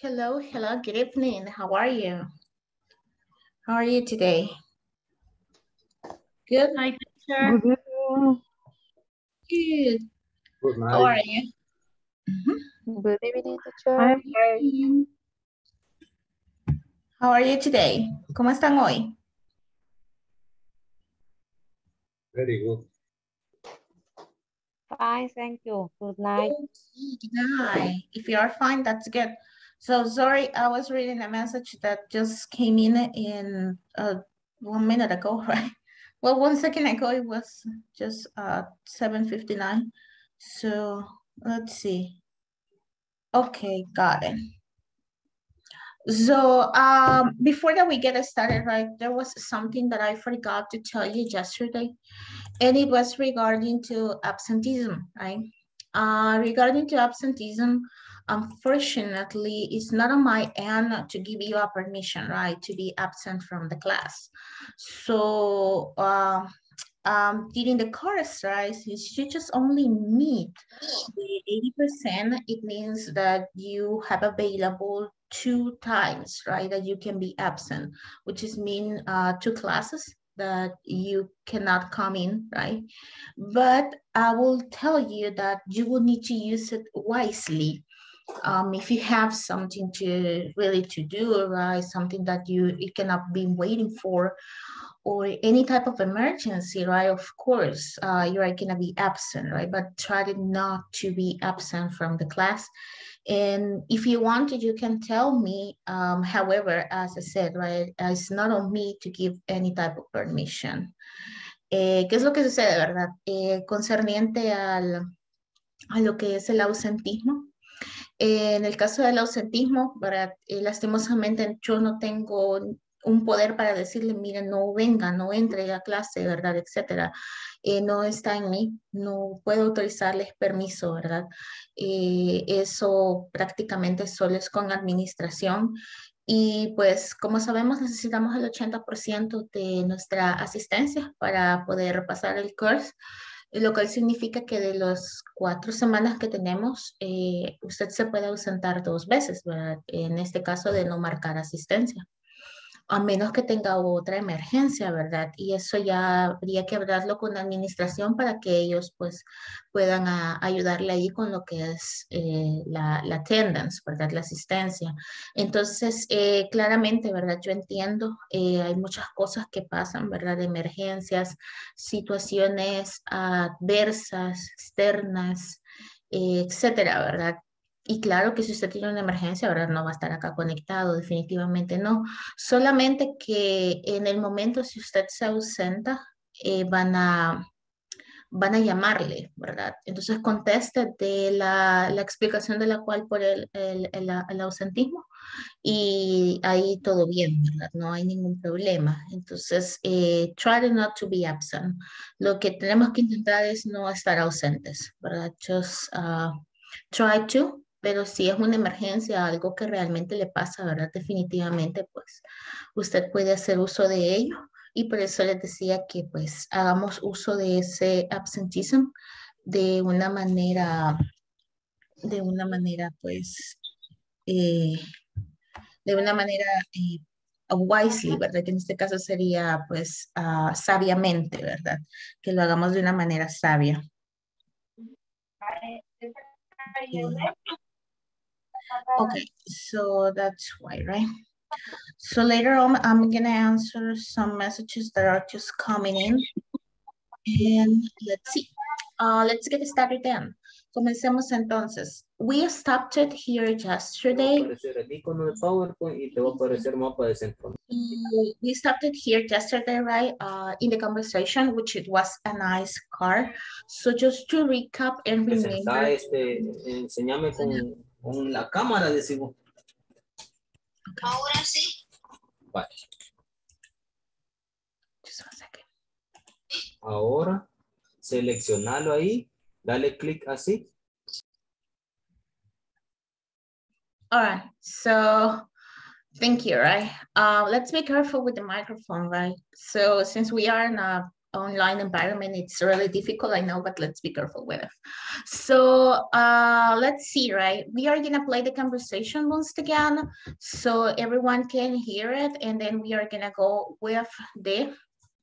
Hello, hello, good evening. How are you? How are you today? Good? Hi, teacher. Good evening. Good. Good How are night. you? Good evening, teacher. I'm fine. How are you today? ¿Cómo están hoy? Very good. Fine, thank you. Good night. Okay, good night. If you are fine, that's good. So sorry, I was reading a message that just came in 1 minute ago, right? Well, 1 second ago, it was just 7:59. So let's see. Okay, got it. So before that we get started, right, there was something that I forgot to tell you yesterday, and it was regarding to absenteeism, right? Regarding to absenteeism, unfortunately, it's not on my end to give you a permission, right, to be absent from the class. So during the course, right, if you just only meet the 80%, it means that you have available 2 times, right, that you can be absent, which is mean 2 classes that you cannot come in, right? But I will tell you that you will need to use it wisely. If you have something to really to do, right, something that you cannot be waiting for, or any type of emergency, right? Of course, you are gonna be absent, right? But try not to be absent from the class. And if you wanted, you can tell me. However, as I said, right, it's not on me to give any type of permission. ¿Qué es lo que sucede, verdad? Concerniente a lo que es el ausentismo. En el caso del ausentismo, ¿verdad? Lastimosamente yo no tengo un poder para decirle, mire, no venga, no entre a clase, ¿verdad? Etcétera. No está en mí, no puedo autorizarles permiso, ¿verdad? Eso prácticamente solo es con administración. Y pues, como sabemos, necesitamos el 80% de nuestra asistencia para poder pasar el curso, lo cual significa que de las 4 semanas que tenemos, usted se puede ausentar 2 veces, ¿verdad? En este caso de no marcar asistencia, a menos que tenga otra emergencia, ¿verdad? Y eso ya habría que hablarlo con la administración para que ellos pues puedan ayudarle ahí con lo que es la attendance, ¿verdad? La asistencia. Entonces, claramente, ¿verdad? Yo entiendo, hay muchas cosas que pasan, ¿verdad? Emergencias, situaciones adversas, externas, etcétera, ¿verdad? Y claro que si usted tiene una emergencia, ¿verdad? No va a estar acá conectado, definitivamente no. Solamente que en el momento si usted se ausenta, van a llamarle, ¿verdad? Entonces conteste de la explicación de la cual por el ausentismo y ahí todo bien, ¿verdad? No hay ningún problema. Entonces, try not to be absent. Lo que tenemos que intentar es no estar ausentes, ¿verdad? Just try to. Pero si es una emergencia, algo que realmente le pasa, ¿verdad? Definitivamente, pues usted puede hacer uso de ello. Y por eso les decía que pues hagamos uso de ese absentism de una manera pues, de una manera wisely, ¿verdad? Que en este caso sería pues sabiamente, ¿verdad? Que lo hagamos de una manera sabia. Okay, so that's why, right? So later on, I'm gonna answer some messages that are just coming in. And let's see. Let's get started then. Comencemos entonces. We stopped it here yesterday. Va a aparecer el icono de PowerPoint y te va a aparecer mapa de centro. We stopped it here yesterday, right? In the conversation, which it was a nice car. So just to recap and remember. Enséñame con la cámara, decimos. Okay. Ahora sí. Vale. Just 1 second. Ahora, seleccionalo ahí, dale clic así. All right, so thank you, right? Let's be careful with the microphone, right? So since we are in a online environment, it's really difficult, I know, but let's be careful with it. So let's see, right? We are gonna play the conversation once again, so everyone can hear it, and then we are gonna go with the,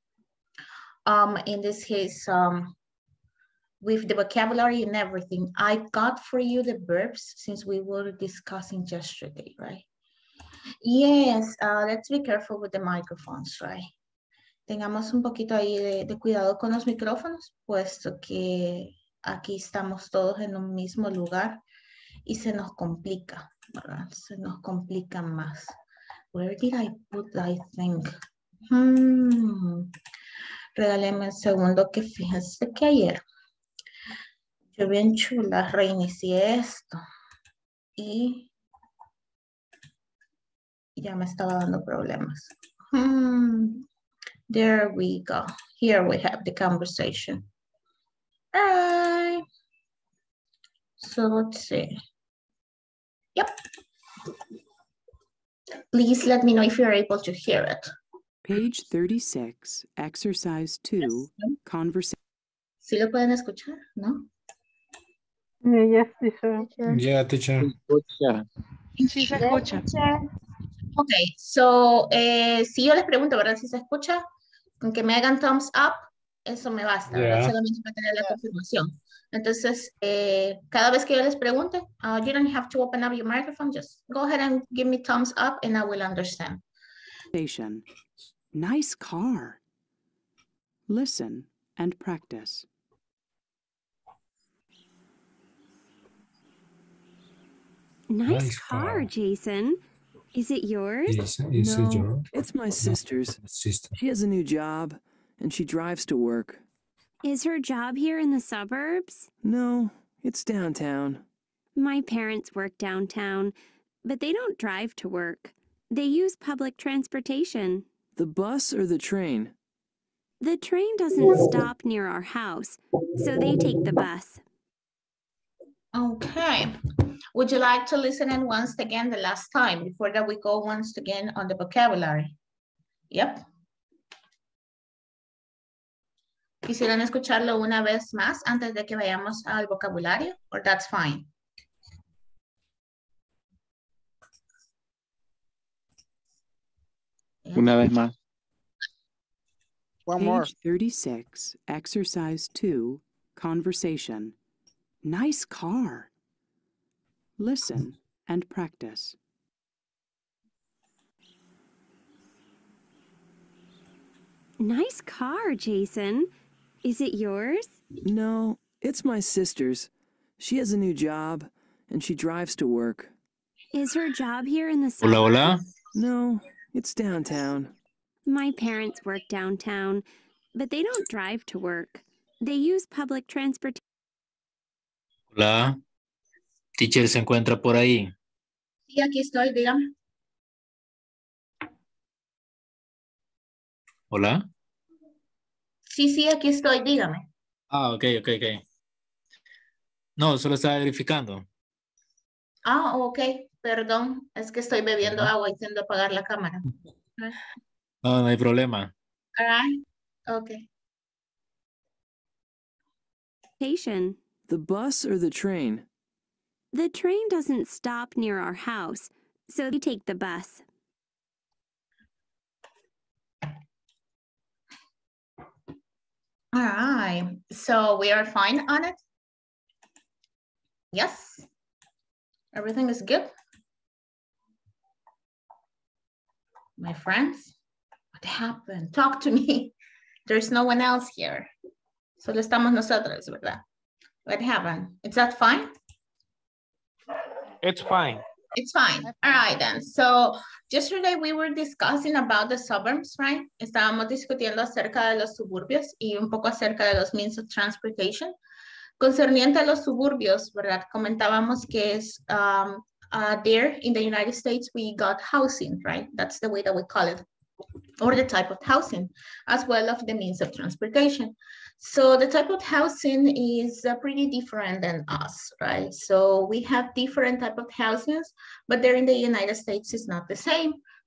in this case, with the vocabulary and everything. I got for you the verbs since we were discussing yesterday, right? Yes, let's be careful with the microphones, right? Tengamos un poquito ahí de cuidado con los micrófonos, puesto que aquí estamos todos en un mismo lugar y se nos complica, ¿verdad? Se nos complica más. Where did I put, I think? Regáleme un segundo, que fíjense que ayer yo bien chula reinicié esto y ya me estaba dando problemas. There we go. Here we have the conversation. All right. So let's see. Yep. Please let me know if you're able to hear it. Page 36, exercise 2, conversation. ¿Sí lo pueden escuchar? ¿No? Yes, teacher. Yeah, teacher. Sí se escucha. Ok, so, si yo les pregunto, ¿verdad? Si se escucha, con que me hagan thumbs up, eso me basta, ¿verdad? Yeah. Solamente para tener la confirmación. Entonces, cada vez que yo les pregunte, you don't have to open up your microphone, just go ahead and give me thumbs up and I will understand. Nice car. Listen and practice. Nice car, Jason. Is it yours? Is it No, your it's my sister's. sister? She has a new job, and she drives to work. Is her job here in the suburbs? No, it's downtown. My parents work downtown, but they don't drive to work. They use public transportation. The bus or the train? The train doesn't stop near our house, so they take the bus. Okay. Would you like to listen in once again the last time before that we go once again on the vocabulary? Yep. ¿Quisieran escucharlo una vez más antes de que vayamos al vocabulario? Or that's fine? Yeah. Una vez más. Page 36, exercise 2, conversation. Nice car. Listen and practice. Nice car, Jason. Is it yours? No, it's my sister's. She has a new job, and she drives to work. Is her job here in the Hola, suburbs? hola. No, it's downtown. My parents work downtown, but they don't drive to work. They use public transportation. Hola. Teacher se encuentra por ahí. Sí, aquí estoy, dígame. Hola. Sí, aquí estoy, dígame. Ah, ok. No, solo estaba verificando. Ah, ok, perdón, es que estoy bebiendo agua y tiendo a apagar la cámara. No, no hay problema. All right, okay. The bus or the train? The train doesn't stop near our house, so they take the bus. All right, so we are fine on it? Yes? Everything is good? My friends, what happened? Talk to me. There's no one else here. Solo estamos nosotros, ¿verdad? What happened? Is that fine? It's fine. It's fine. All right then. So yesterday we were discussing about the suburbs, right? Estábamos discutiendo acerca de los suburbios y un poco acerca de los means of transportation. Concerniente a los suburbios, ¿verdad? Comentábamos que es there in the United States we got housing, right? That's the way that we call it, or the type of housing, as well as the means of transportation. So the type of housing is pretty different than us, right? So we have different type of houses, but there in the United States it's not the same.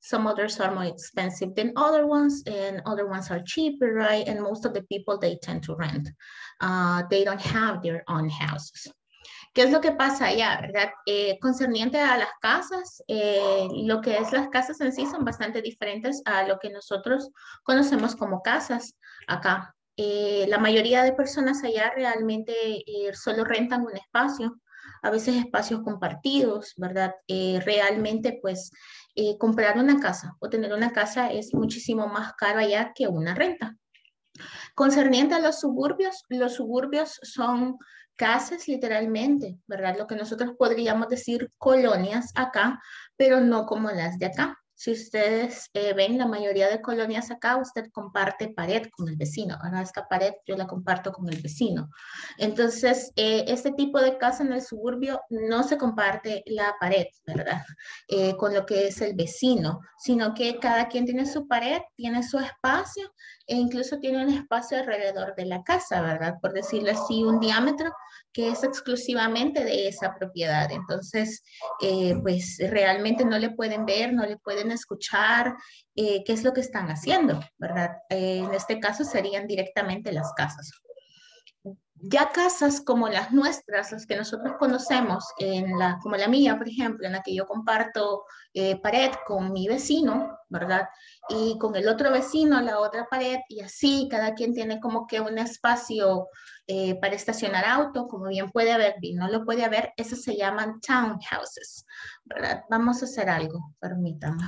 Some others are more expensive than other ones, and other ones are cheaper, right? And most of the people, they tend to rent. They don't have their own houses. ¿Qué es lo que pasa allá, verdad? Concerniente a las casas, lo que es las casas en sí son bastante diferentes a lo que nosotros conocemos como casas acá. La mayoría de personas allá realmente solo rentan un espacio, a veces espacios compartidos, ¿verdad? Realmente, pues, comprar una casa o tener una casa es muchísimo más caro allá que una renta. Concerniente a los suburbios son casas literalmente, ¿verdad? Lo que nosotros podríamos decir colonias acá, pero no como las de acá. Si ustedes ven la mayoría de colonias acá, usted comparte pared con el vecino. Ahora esta pared yo la comparto con el vecino. Entonces, este tipo de casa en el suburbio no se comparte la pared, ¿verdad? Con lo que es el vecino, sino que cada quien tiene su pared, tiene su espacio e incluso tiene un espacio alrededor de la casa, ¿verdad? Por decirlo así, un diámetro que es exclusivamente de esa propiedad. Entonces, pues realmente no le pueden ver, no le pueden escuchar qué es lo que están haciendo, ¿verdad? En este caso serían directamente las casas. Ya casas como las nuestras, las que nosotros conocemos, como la mía, por ejemplo, en la que yo comparto pared con mi vecino, ¿verdad? Y con el otro vecino, la otra pared, y así cada quien tiene como que un espacio para estacionar auto, como bien puede haber, y no lo puede haber, esos se llaman townhouses, ¿verdad? Vamos a hacer algo, permítanme.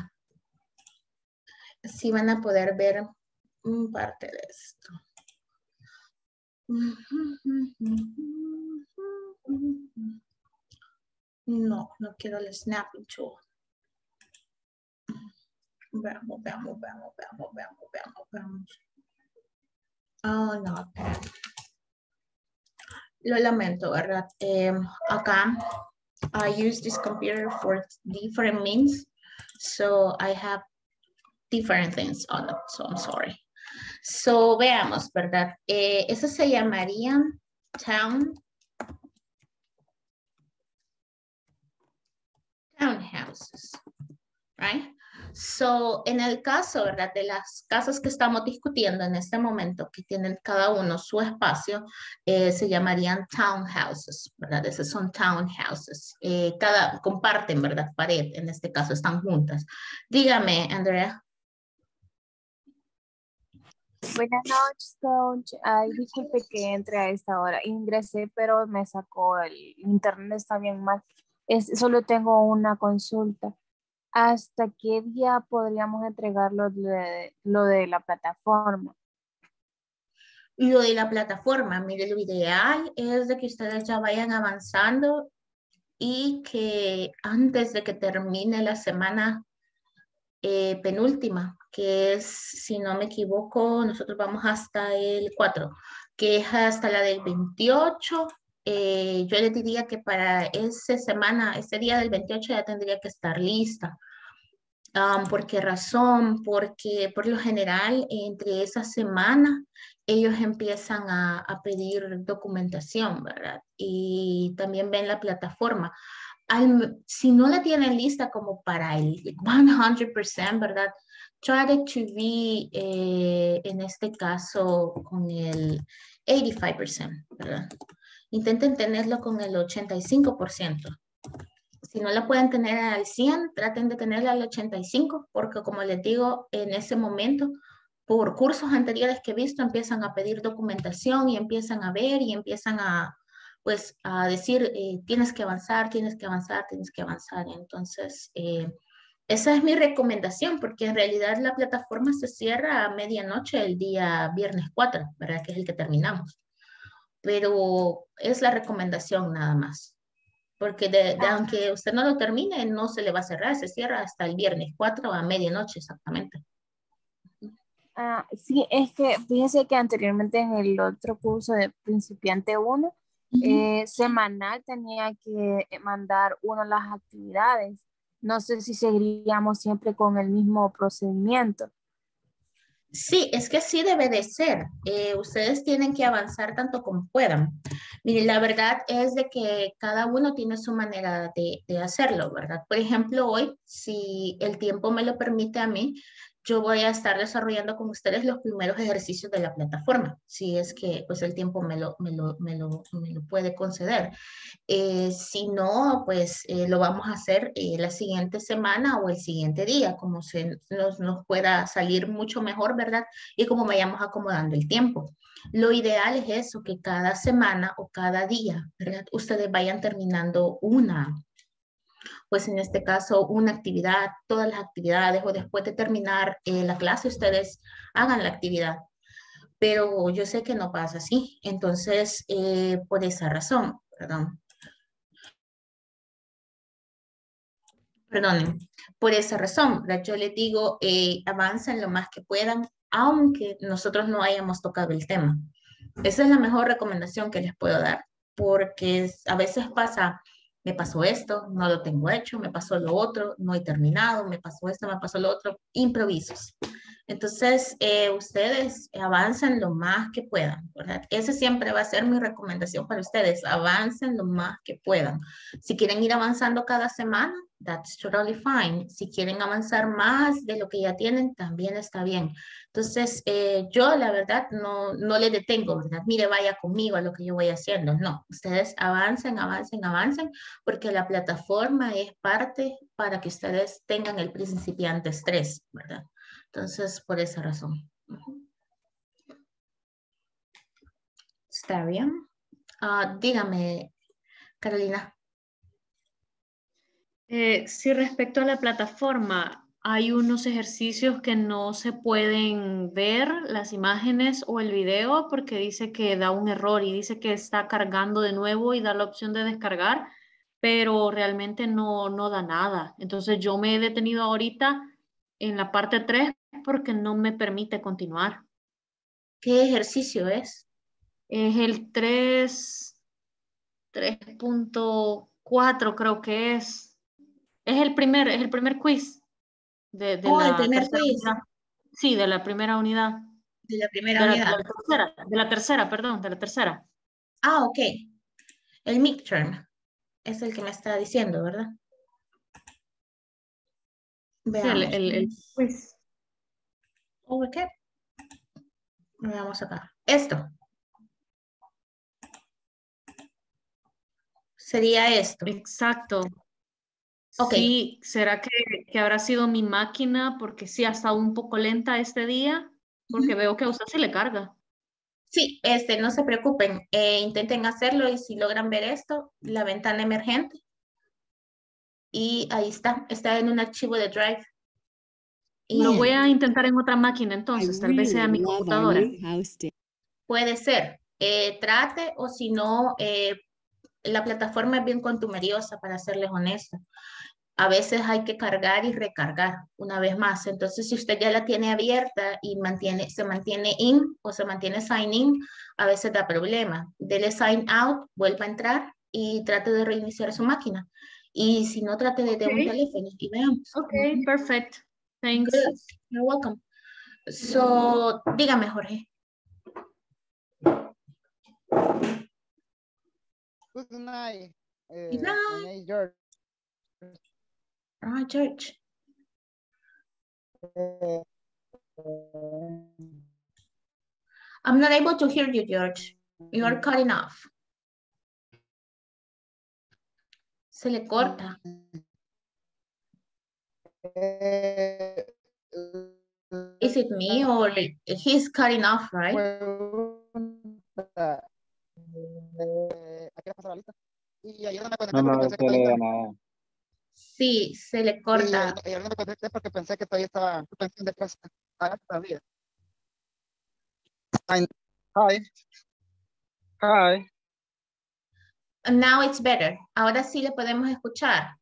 Así van a poder ver parte de esto. No, no quiero el snapping tool. Veamos. Oh, no. Lo lamento, ¿verdad? Acá, I use this computer for different means, so I have different things on it, so I'm sorry. So, veamos, ¿verdad? Eso se llamarían townhouses, right? So, en el caso, ¿verdad? De las casas que estamos discutiendo en este momento, que tienen cada uno su espacio, se llamarían townhouses, ¿verdad? Esos son townhouses. Comparten, ¿verdad? Pared, en este caso, están juntas. Dígame, Andrea. Buenas noches, coach. Ay, disculpe que entre a esta hora. Ingresé, pero me sacó el internet, está bien mal. Solo tengo una consulta. ¿Hasta qué día podríamos entregar lo de la plataforma? Lo de la plataforma, mire, lo ideal es de que ustedes ya vayan avanzando y que antes de que termine la semana penúltima, que es, si no me equivoco, nosotros vamos hasta el 4, que es hasta la del 28. Yo les diría que para ese día del 28 ya tendría que estar lista. ¿Por qué razón? Porque por lo general entre esa semana ellos empiezan a pedir documentación, ¿verdad? Y también ven la plataforma. Si no la tienen lista como para el 100%, ¿verdad? Try to be, en este caso, con el 85%, ¿verdad? Intenten tenerlo con el 85%. Si no la pueden tener al 100, traten de tenerla al 85, porque como les digo, en ese momento, por cursos anteriores que he visto, empiezan a pedir documentación y empiezan a ver y empiezan pues, a decir, tienes que avanzar, tienes que avanzar, tienes que avanzar. Entonces, esa es mi recomendación, porque en realidad la plataforma se cierra a medianoche el día viernes 4, ¿verdad? Que es el que terminamos. Pero es la recomendación nada más. Porque aunque usted no lo termine, no se le va a cerrar, se cierra hasta el viernes 4 a medianoche exactamente. Sí, es que fíjese que anteriormente en el otro curso de principiante 1, semanal tenía que mandar uno las actividades. No sé si seguiríamos siempre con el mismo procedimiento. Sí, es que sí debe de ser. Ustedes tienen que avanzar tanto como puedan. Miren, la verdad es de que cada uno tiene su manera de hacerlo, ¿verdad? Por ejemplo, hoy, si el tiempo me lo permite a mí, yo voy a estar desarrollando con ustedes los primeros ejercicios de la plataforma, si es que pues el tiempo me lo puede conceder. Si no, pues lo vamos a hacer la siguiente semana o el siguiente día, como nos pueda salir mucho mejor, ¿verdad? Y como vayamos acomodando el tiempo. Lo ideal es eso, que cada semana o cada día, ¿verdad? Ustedes vayan terminando pues en este caso, una actividad, todas las actividades, o después de terminar la clase, ustedes hagan la actividad. Pero yo sé que no pasa así. Entonces, por esa razón, perdón. Perdonen, por esa razón, ¿verdad? Yo les digo, avancen lo más que puedan, aunque nosotros no hayamos tocado el tema. Esa es la mejor recomendación que les puedo dar, porque a veces pasa, me pasó esto, no lo tengo hecho, me pasó lo otro, no he terminado, me pasó esto, me pasó lo otro, improvisos. Entonces, ustedes avancen lo más que puedan, ¿verdad? Esa siempre va a ser mi recomendación para ustedes, avancen lo más que puedan. Si quieren ir avanzando cada semana, that's totally fine. Si quieren avanzar más de lo que ya tienen, también está bien. Entonces, yo la verdad no le detengo, ¿verdad? Mire, vaya conmigo a lo que yo voy haciendo. No, ustedes avancen, avancen, avancen, porque la plataforma es parte para que ustedes tengan el principiante estrés, ¿verdad? Entonces, por esa razón. Está bien. Dígame, Carolina. Sí, respecto a la plataforma, hay unos ejercicios que no se pueden ver, las imágenes o el video, porque dice que da un error y dice que está cargando de nuevo y da la opción de descargar, pero realmente no da nada. Entonces yo me he detenido ahorita en la parte 3 porque no me permite continuar. ¿Qué ejercicio es? Es el 3.4 creo que es. Es el primer quiz de Oh, el la primer tercera quiz unidad. Sí, de la primera unidad. de la primera unidad. Perdón, de la tercera. Ok. El midterm es el que me está diciendo, ¿verdad? Sí, Veamos. el quiz. Ok. Veamos acá. Esto. Sería esto. Exacto. Ok. Sí, ¿será que habrá sido mi máquina? Porque sí ha estado un poco lenta este día, porque veo que a usted se le carga. Sí, no se preocupen. Intenten hacerlo y si logran ver esto, la ventana emergente. Y ahí está. Está en un archivo de Drive. Lo Y voy a intentar en otra máquina entonces, tal vez sea mi computadora. puede ser. Trate o si no, la plataforma es bien contumeriosa, para serles honesta. A veces hay que cargar y recargar una vez más. Entonces, si usted ya la tiene abierta y se mantiene in o se mantiene sign in, a veces da problema. Dele sign out, vuelva a entrar y trate de reiniciar su máquina. Y si no, trate de un Okay. teléfono y veamos. Okay, perfect. Thanks. Good. You're welcome. So, dígame, Jorge. Good night. Good My night. name is George. George. I'm not able to hear you, George. You are cutting off. Se le corta. Is it me or he's cutting off, right? No, no, se le da nada. Sí, se le corta. Y ahora me conecté porque pensé que todavía estaba pensando de clase. Ah, todavía. Hi. Hi. Now it's better. Ahora sí le podemos escuchar.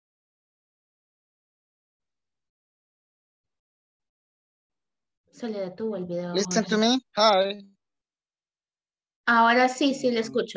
Se le detuvo el video. Listen to me. Hi. Ahora sí, sí le escucho.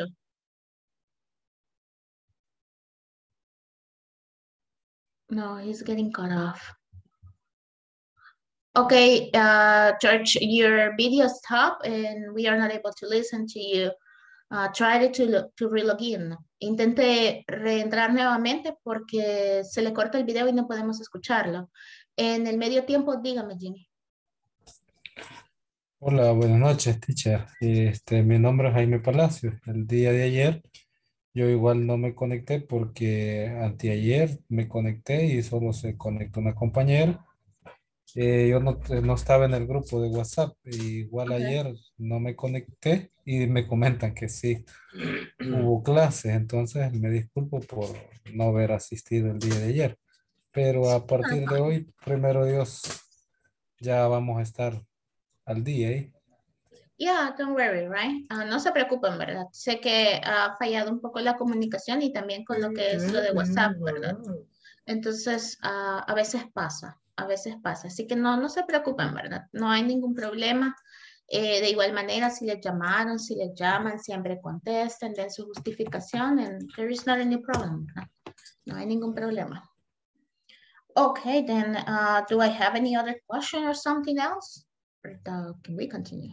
No, he's getting cut off. Okay, George, your video stopped and we are not able to listen to you. Try to relog in. Intente reentrar nuevamente porque se le corta el video y no podemos escucharlo. En el medio tiempo, dígame, Jimmy. Hola, buenas noches, teacher. Mi nombre es Jaime Palacios. El día de ayer yo igual no me conecté porque anteayer me conecté y solo se conectó una compañera. Yo no estaba en el grupo de WhatsApp. Igual ayer no me conecté y me comentan que sí hubo clases. Entonces me disculpo por no haber asistido el día de ayer. Pero a partir de hoy, primero Dios, ya vamos a estar al día, ¿eh? Yeah, don't worry, right? No se preocupen, ¿verdad? Sé que ha fallado un poco la comunicación y también con lo que es lo de WhatsApp, ¿verdad? Entonces, a veces pasa, a veces pasa. Así que no se preocupen, ¿verdad? No hay ningún problema. De igual manera, si les llamaron, si les llaman, siempre contesten, den su justificación, and there is not any problem, ¿verdad? No hay ningún problema. Okay, then, do I have any other question or something else? Or can we continue?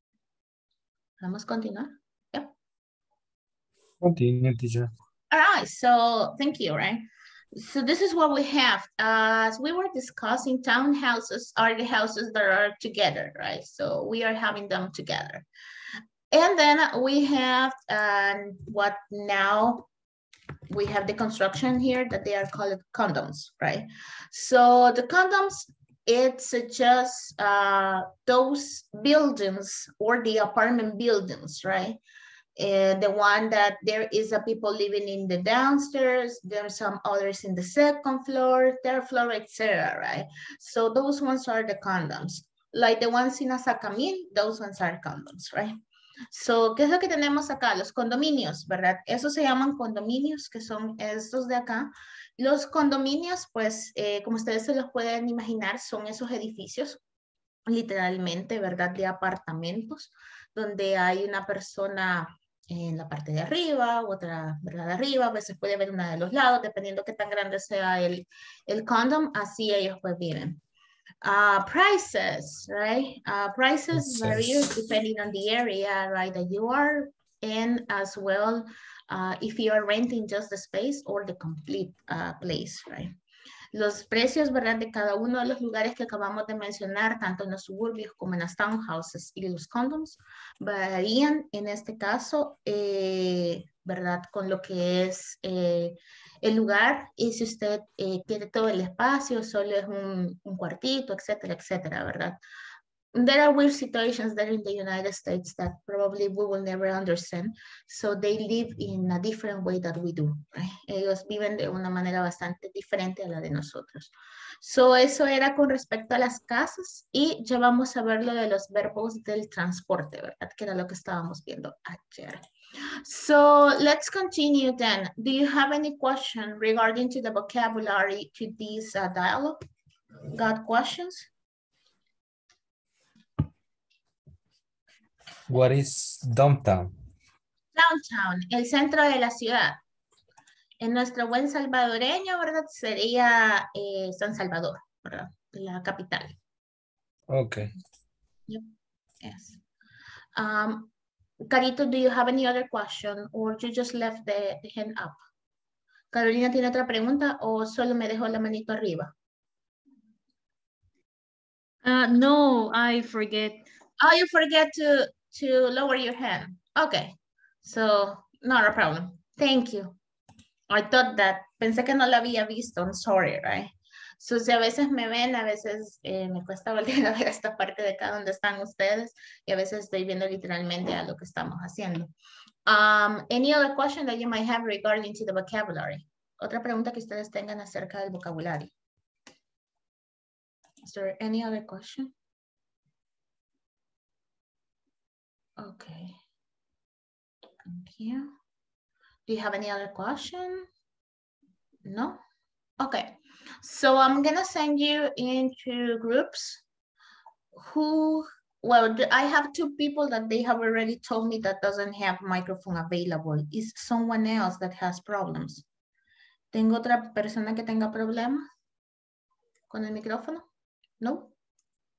Vamos a continuar. Yep. Continue, teacher. All right, so thank you, right? So this is what we have. As we were discussing, townhouses are the houses that are together, right? So we are having them together. And then we have what now we have the construction here that they are called condoms, right? So the condoms, it's just those buildings or the apartment buildings, right? The one that there is a people living in the downstairs, there's some others in the second floor, third floor, etc., right? So those ones are the condoms. Like the ones in Azacamil, those ones are condoms, right? So, ¿qué es lo que tenemos acá? Los condominios, ¿verdad? Esos se llaman condominios, que son estos de acá. Los condominios, pues, como ustedes se los pueden imaginar, son esos edificios, literalmente, ¿verdad? De apartamentos, donde hay una persona en la parte de arriba, otra, ¿verdad? De arriba, a veces puede haber una de los lados, dependiendo qué tan grande sea el condom, así ellos pues viven. Prices, right? Prices vary depending on the area, right, that you are in, as well, if you are renting just the space or the complete place, right? Los precios, ¿verdad? De cada uno de los lugares que acabamos de mencionar, tanto en los suburbios como en las townhouses y los condoms, varían en este caso, ¿verdad? Con lo que es el lugar, y si usted quiere todo el espacio, solo es un cuartito, etcétera, etcétera, ¿verdad? There are weird situations there in the United States that probably we will never understand. So they live in a different way that we do, right? Ellos viven de una manera bastante diferente a la de nosotros. So eso era con respecto a las casas, y ya vamos a ver lo de los verbos del transporte, ¿verdad? Que era lo que estábamos viendo ayer. So let's continue then. Do you have any question regarding to the vocabulary to this dialogue? Got questions? What is downtown? Downtown, el centro de la ciudad. En nuestro buen salvadoreño, ¿verdad? Sería San Salvador, ¿verdad? La capital. Okay. Yep. Yes. Carito, do you have any other question or you just left the hand up? Carolina, ¿tiene otra pregunta o solo me dejó la manito arriba? No, I forget. Oh, you forget to lower your hand. Okay, so not a problem. Thank you. I thought that, pensé que no la había visto. I'm sorry, right? So, si a veces me ven, a veces me cuesta volver a ver esta parte de acá donde están ustedes, y a veces estoy viendo literalmente a lo que estamos haciendo. Any other question that you might have regarding to the vocabulary? Otra pregunta que ustedes tengan acerca del vocabulario. Is there any other question? Okay. Thank you. Do you have any other question? No? Okay. So I'm gonna send you into groups who, well, I have two people that they have already told me that doesn't have microphone available. Is someone else that has problems? ¿Tengo otra persona que tenga problemas con el micrófono? No?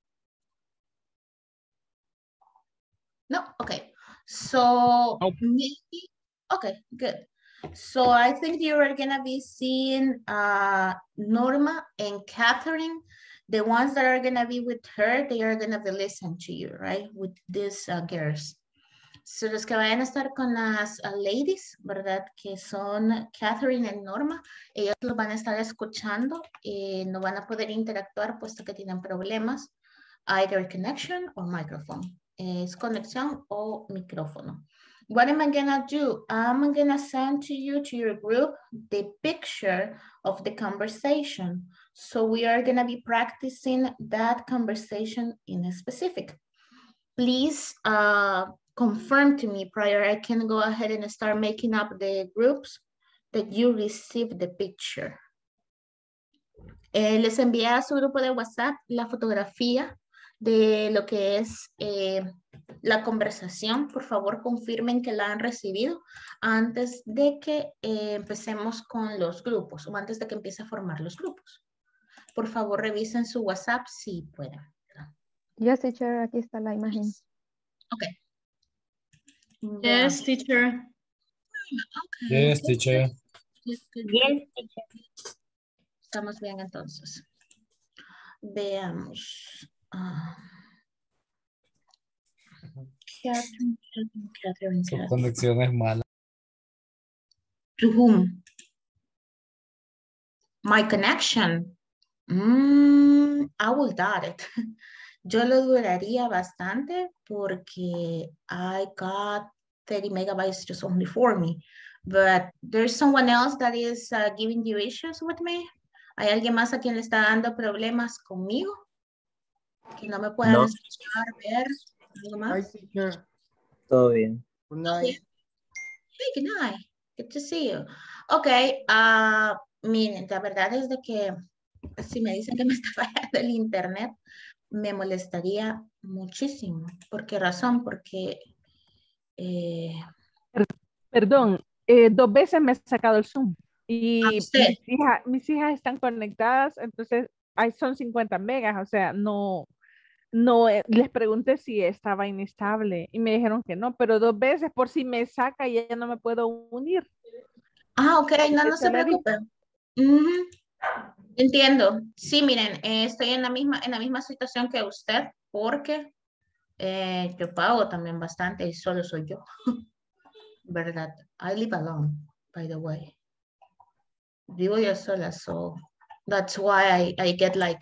No? Okay. So maybe, okay, good. So I think you are gonna be seeing Norma and Catherine. The ones that are gonna be with her, they are gonna be listening to you, right? With these girls. So los que vayan a estar con las ladies, ¿verdad? Que son Catherine y Norma, ellos los van a estar escuchando y no van a poder interactuar puesto que tienen problemas, either connection or microphone. Es conexión o micrófono. What am I gonna do? I'm gonna send to you, to your group, the picture of the conversation. So we are gonna be practicing that conversation in a specific. Please confirm to me prior. I can go ahead and start making up the groups that you received the picture. Les envié a su grupo de WhatsApp la fotografía de lo que es la conversación. Por favor, confirmen que la han recibido antes de que empecemos con los grupos o antes de que empiece a formar los grupos. Por favor, revisen su WhatsApp si pueden. Yes, teacher, aquí está la imagen. Okay. Yes, teacher. Okay. Yes, teacher. Yes, teacher. Estamos bien entonces. Veamos. Catherine. Su conexión es mala. To whom? My connection. I will doubt it. Yo lo duraría bastante porque I got 30 megabytes just only for me. But there's someone else that is giving you issues with me. ¿Hay alguien más a quien le está dando problemas conmigo? Que no me puedan escuchar, ver, algo más. Hi, teacher. Todo bien. Good night. Hey, good night. Good to see you. Okay, miren, la verdad es de que si me dicen que me está fallando el internet, me molestaría muchísimo. ¿Por qué razón? Porque... Perdón, 2 veces me he sacado el Zoom. Y mis hijas están conectadas, entonces ahí son 50 megas, o sea, no, les pregunté si estaba inestable y me dijeron que no, pero 2 veces por si me saca y ya no me puedo unir. Ok, no se preocupen. Entiendo. Sí, miren, estoy en la misma situación que usted porque yo pago también bastante y solo soy yo. ¿Verdad? I live alone, by the way. Vivo yo sola, so that's why I get like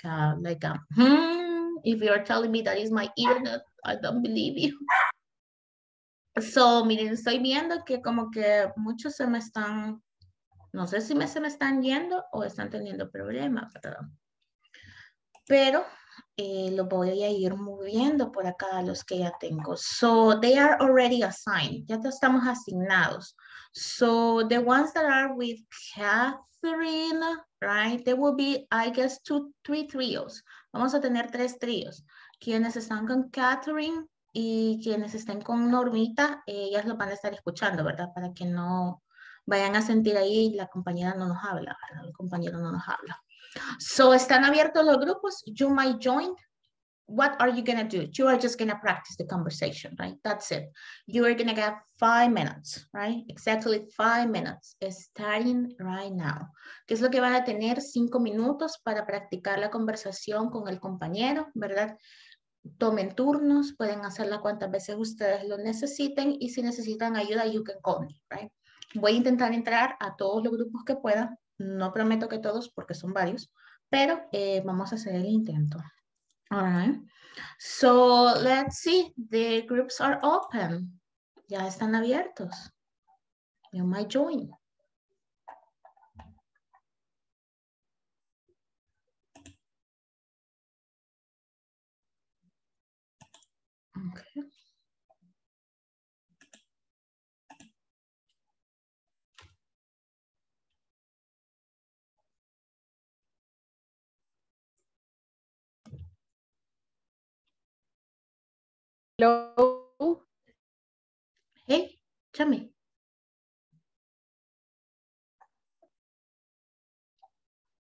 if you're telling me that is my internet, I don't believe you. So, miren, estoy viendo que como que muchos se me están, no sé si se me están yendo o están teniendo problemas, perdón. Pero lo voy a ir moviendo por acá a los que ya tengo. So, they are already assigned. Ya estamos asignados. So, the ones that are with Catherine, right? There will be, I guess, 3 trios. Vamos a tener 3 tríos. Quienes están con Catherine y quienes estén con Normita, ellas lo van a estar escuchando, ¿verdad? Para que no vayan a sentir ahí, la compañera no nos habla, ¿verdad? El compañero no nos habla. So, están abiertos los grupos. You might join. What are you going to do? You are just going to practice the conversation, right? That's it. You are going to get 5 minutes, right? Exactly 5 minutes, starting right now. ¿Qué es lo que van a tener? 5 minutos para practicar la conversación con el compañero, ¿verdad? Tomen turnos, pueden hacerla cuantas veces ustedes lo necesiten y si necesitan ayuda, you can call me, right? Voy a intentar entrar a todos los grupos que pueda. No prometo que todos porque son varios, pero vamos a hacer el intento. All right. So, let's see. The groups are open. Ya están abiertos. You might join. Okay. Hello. Hey, tell me.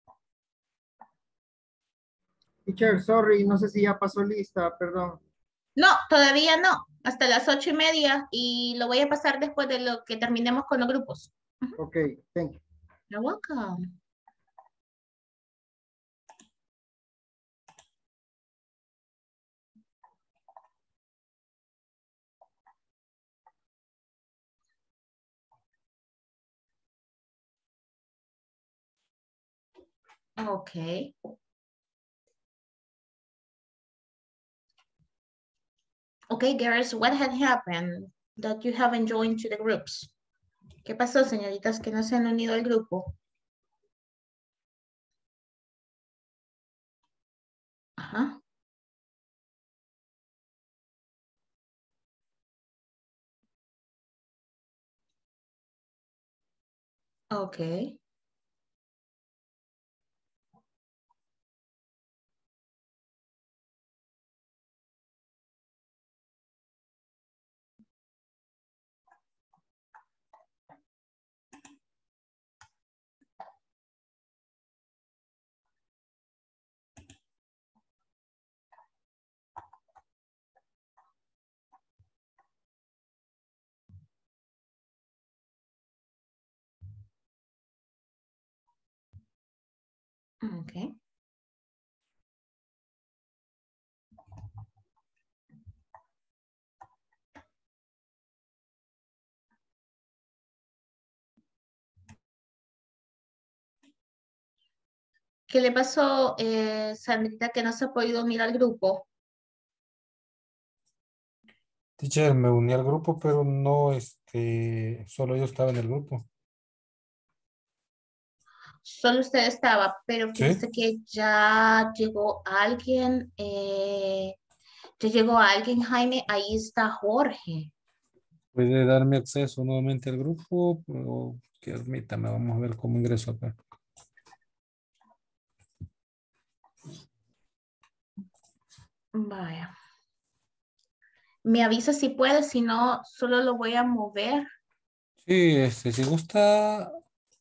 Teacher, sorry, no sé si ya pasó lista, perdón. No, todavía no. Hasta las 8:30 y lo voy a pasar después de lo que terminemos con los grupos. Okay, thank you. You're welcome. Okay. Okay, girls, what had happened that you haven't joined to the groups? ¿Qué pasó, señoritas, que no se han unido al grupo? Ajá. Okay. Okay. ¿Qué le pasó, Sandrita, que no se ha podido unir al grupo? Teacher, me uní al grupo, pero no, solo yo estaba en el grupo. Solo usted estaba, pero ¿Sí? fíjese que ya llegó alguien, Jaime, ahí está Jorge. ¿Puede darme acceso nuevamente al grupo? O que admítame, vamos a ver cómo ingreso acá. Vaya. Me avisa si puede, si no, solo lo voy a mover. Sí, si gusta.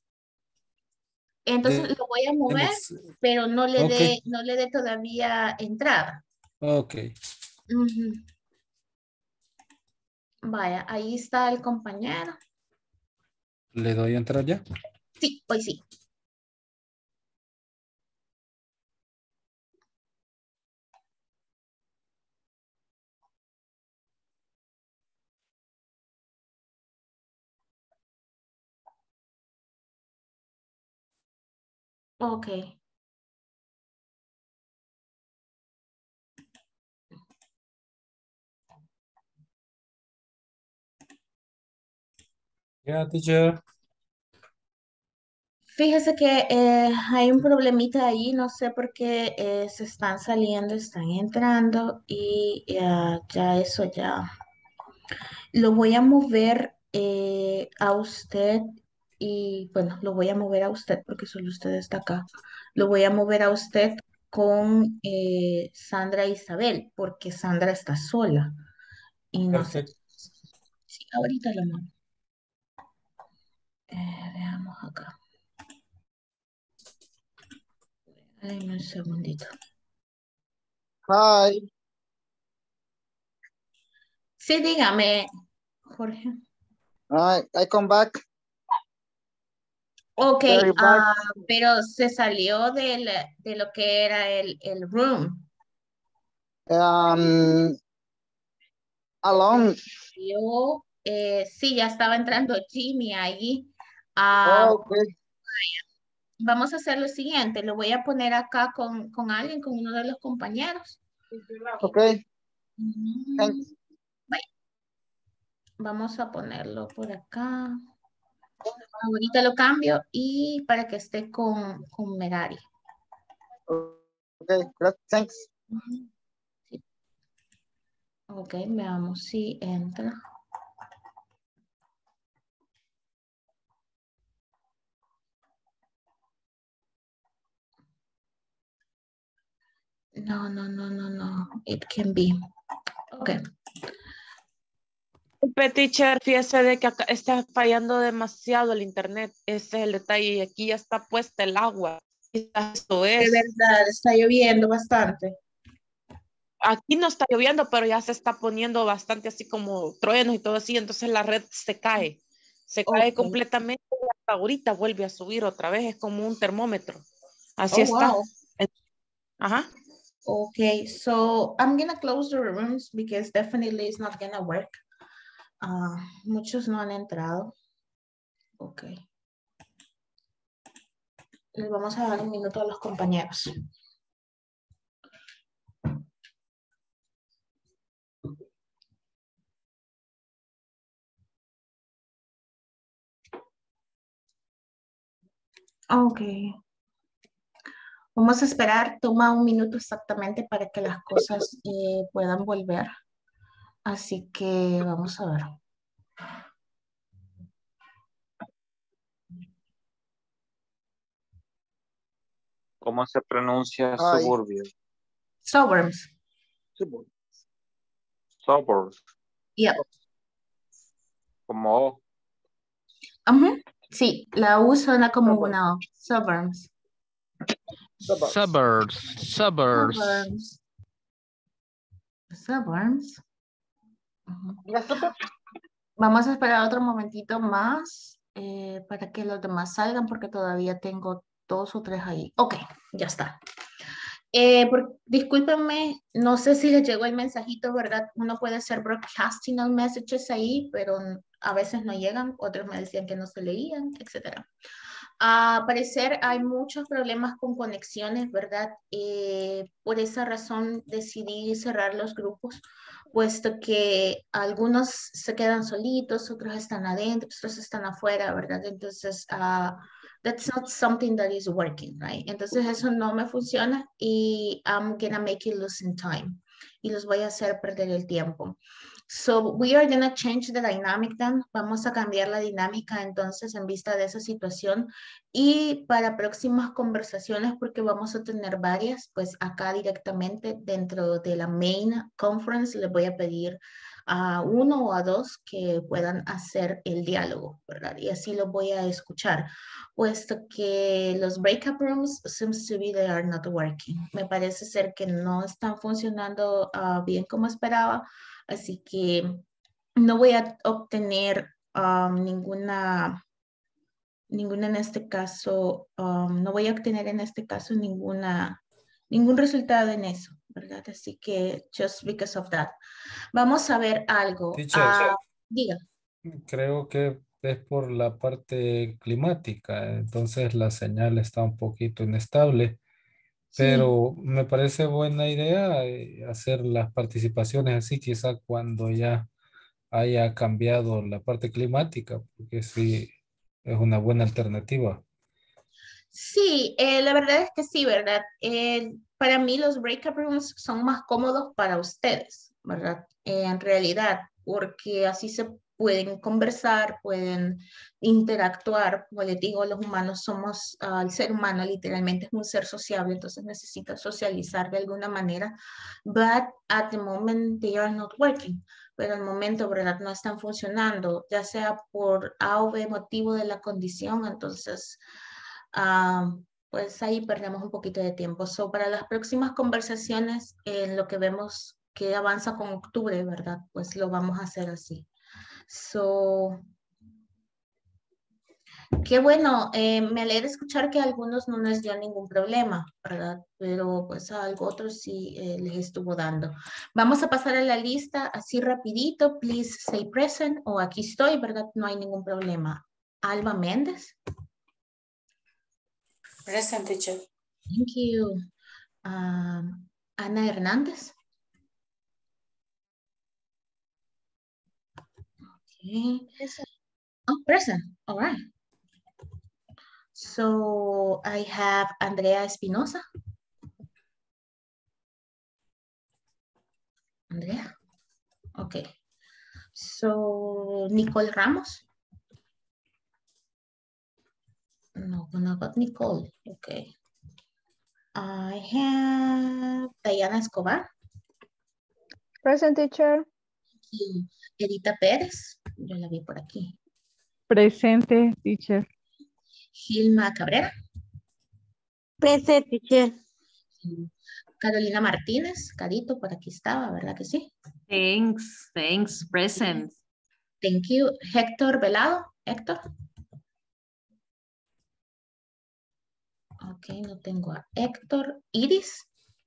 Entonces lo voy a mover, pero no le Ok. dé todavía entrada. Ok. Ujú. Vaya, ahí está el compañero. ¿Le doy a entrar ya? Sí, hoy sí. Ok. Ya, teacher. Fíjese que hay un problemita ahí, no sé por qué se están saliendo, están entrando y ya eso ya. Lo voy a mover a usted y bueno, lo voy a mover a usted porque solo usted está acá. Lo voy a mover a usted con Sandra e Isabel porque Sandra está sola y no sé. Perfecto. Sí, ahorita lo mando. Veamos acá. Dame un segundito. Hi. Sí, dígame, Jorge. I come back. Ok, Very back. pero se salió de lo que era el room. Alone. Yo, sí, ya estaba entrando Jimmy allí. Ah, Okay. vamos a hacer lo siguiente, lo voy a poner acá con alguien, con uno de los compañeros. Okay. Thanks. Vamos a ponerlo por acá. Ahorita lo cambio y para que esté con Merari. Okay, thanks. Sí. Ok, veamos si entra. No. It can be. Ok. Teacher, fíjese de que acá está fallando demasiado el internet. Ese es el detalle. Y aquí ya está puesta el agua. Eso De es. verdad, está lloviendo bastante. aquí no está lloviendo, pero ya se está poniendo bastante así como truenos y todo así, entonces la red se cae. Se cae completamente y hasta ahorita vuelve a subir otra vez, es como un termómetro. Así está. Wow. Ajá. Okay, so I'm gonna close the rooms because definitely it's not gonna work. Muchos no han entrado. Okay. Les vamos a dar un minuto a los compañeros. Okay. Vamos a esperar, toma un minuto exactamente para que las cosas puedan volver. Así que vamos a ver. ¿Cómo se pronuncia Ay. suburbio? Suburbs. Suburbs. Yep. Como O. Sí, la U suena como una O. Suburbs. Suburbs. Suburbs. Suburbs. Vamos a esperar otro momentito más para que los demás salgan porque todavía tengo 2 o 3 ahí. Ok, ya está. Discúlpenme, no sé si les llegó el mensajito, ¿verdad? Uno puede hacer broadcasting on messages ahí, pero a veces no llegan, otros me decían que no se leían, etc. Al parecer hay muchos problemas con conexiones, ¿verdad? Por esa razón decidí cerrar los grupos, puesto que algunos se quedan solitos, otros están adentro, otros están afuera, ¿verdad? Entonces, that's not something that is working, right? Entonces eso no me funciona y I'm gonna make it lose in time. Y los voy a hacer perder el tiempo. So we are gonna change the dynamic then. Vamos a cambiar la dinámica entonces en vista de esa situación. Y para próximas conversaciones, porque vamos a tener varias, pues acá directamente dentro de la main conference les voy a pedir a 1 o a 2 que puedan hacer el diálogo, ¿verdad? Y así lo voy a escuchar, puesto que los breakout rooms seems to be they are not working. Me parece ser que no están funcionando bien como esperaba, así que no voy a obtener ninguna en este caso, no voy a obtener en este caso ningún resultado en eso, ¿verdad? Así que just because of that. Vamos a ver algo. Teacher, Diga. creo que es por la parte climática, entonces la señal está un poquito inestable, pero me parece buena idea hacer las participaciones así, quizá cuando ya haya cambiado la parte climática, porque sí, es una buena alternativa. Sí, la verdad es que sí, ¿verdad? Para mí los breakout rooms son más cómodos para ustedes, ¿verdad? En realidad, porque así se pueden conversar, pueden interactuar. Como les digo, los humanos somos, el ser humano literalmente es un ser sociable, entonces necesita socializar de alguna manera. But at the moment they are not working. Pero al momento, ¿verdad? No están funcionando, ya sea por A o B motivo de la condición, entonces pues ahí perdemos un poquito de tiempo. So, para las próximas conversaciones, lo que vemos que avanza con octubre, ¿verdad? Pues lo vamos a hacer así. So, qué bueno, me alegra escuchar que a algunos no les dio ningún problema, ¿verdad? Pero pues a otros sí les estuvo dando. Vamos a pasar a la lista así rapidito. Please say present o aquí estoy, ¿verdad? No hay ningún problema. Alba Méndez. Present, teacher. Thank you. Ana Hernández. Okay. Present. Oh, present. All right. So I have Andrea Espinosa. Andrea. Okay. So Nicole Ramos. No, not got Nicole. Okay. I have Diana Escobar. Present, teacher. Thank you. Edita Pérez. Yo la vi por aquí. Presente, teacher. Gilma Cabrera. Present, teacher. Carolina Martínez, Carito, por aquí estaba, ¿verdad que sí? Thanks, present. Thank you. Héctor Velado, Héctor. Ok, no tengo a Héctor. Iris.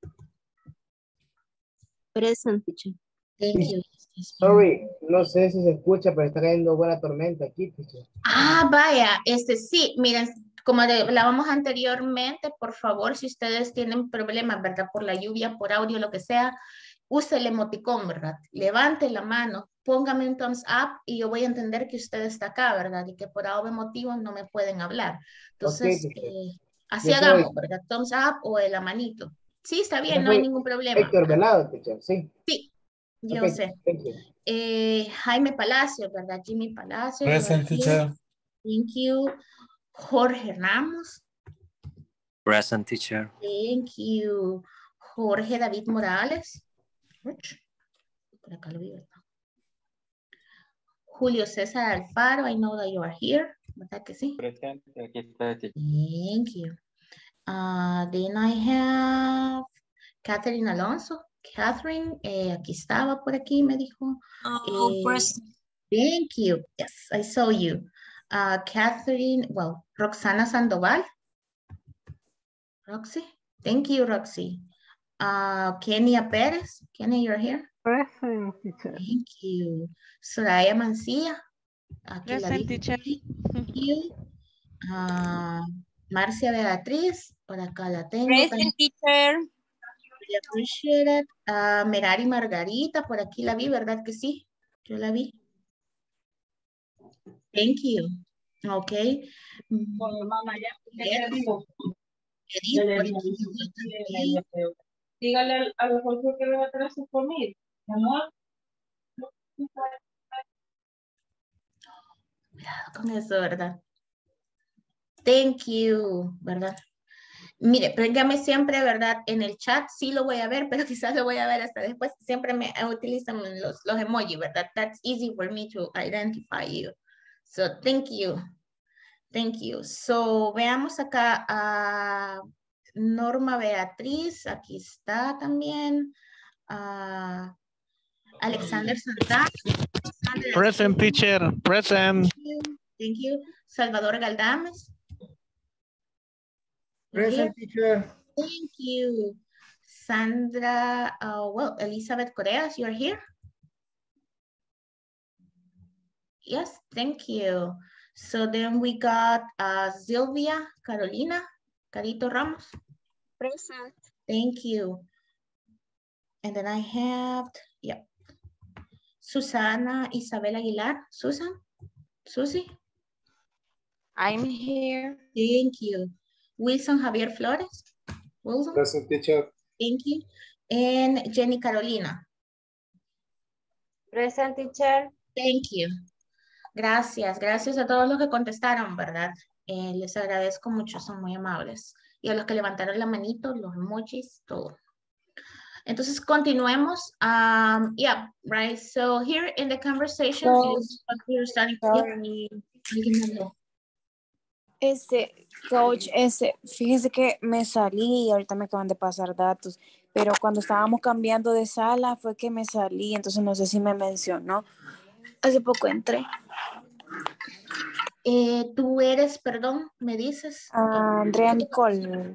Present, teacher. Thank you. Sorry, no sé si se escucha, pero está cayendo buena tormenta aquí, teacher. Ah, vaya, sí, miren, como hablábamos anteriormente, por favor, si ustedes tienen problemas, ¿verdad? Por la lluvia, por audio, lo que sea, use el emoticón, ¿verdad? Levante la mano, póngame un thumbs up y yo voy a entender que usted está acá, ¿verdad? Y que por algún motivo no me pueden hablar. Entonces, así hagamos, ¿verdad? Thumbs up o la manito. Sí, está bien, no hay ningún problema. Héctor Velado, teacher, sí. Sí, yo sé. Jaime Palacio, ¿verdad? Jimmy Palacio. Present, teacher. Thank you. Jorge Ramos. Present, teacher. Thank you. Jorge David Morales. Por acá lo vi, ¿verdad? Julio César Alfaro, I know that you are here. ¿Verdad que sí? Presente, aquí está. Thank you. Then I have Catherine Alonso. Catherine, aquí estaba por aquí, me dijo. Present. Thank you. Yes, I saw you. Catherine, well, Roxana Sandoval. Roxy. Thank you, Roxy. Kenia Perez. Kenia, you're here. Present, teacher. Thank you. Soraya Mancilla. Aquí Present, teacher. Thank you. Marcia Beatriz. Por acá la tengo. Present, teacher. Really appreciate it. Merari Margarita. Por aquí la vi, ¿verdad que sí? Yo la vi. Thank you. Okay. Dígale a los otros que le va a traer su comida, mi amor. Cuidado con eso, ¿verdad? Thank you, ¿verdad? Mire, póngame siempre, ¿verdad? En el chat sí lo voy a ver, pero quizás lo voy a ver hasta después. Siempre me utilizan los emojis, ¿verdad? That's easy for me to identify you. So, thank you. Thank you. So, veamos acá a Norma Beatriz. Aquí está también. Alexander Santana. Present, teacher. Present. Thank you. Salvador Galdames. Present, teacher. Thank you. Sandra, well, Elizabeth Correas, you're here? Yes, thank you. So then we got Sylvia Carolina, Carito Ramos. Present. Thank you. And then I have, yeah, Susana Isabel Aguilar. Susan? Susie? I'm here. Thank you. Wilson Javier Flores. Wilson? Present, teacher. Thank you. And Jenny Carolina. Present, teacher. Thank you. Gracias. Gracias a todos los que contestaron, ¿verdad? Les agradezco mucho, son muy amables. Y a los que levantaron la manito, los emojis, todo. Entonces, continuemos. Yeah, right. So here in the conversation, is what we're starting to Coach, fíjese que me salí y ahorita me acaban de pasar datos, pero cuando estábamos cambiando de sala fue que me salí, entonces no sé si me mencionó. Hace poco entré. Tú eres, perdón, me dices. Andrea Nicole.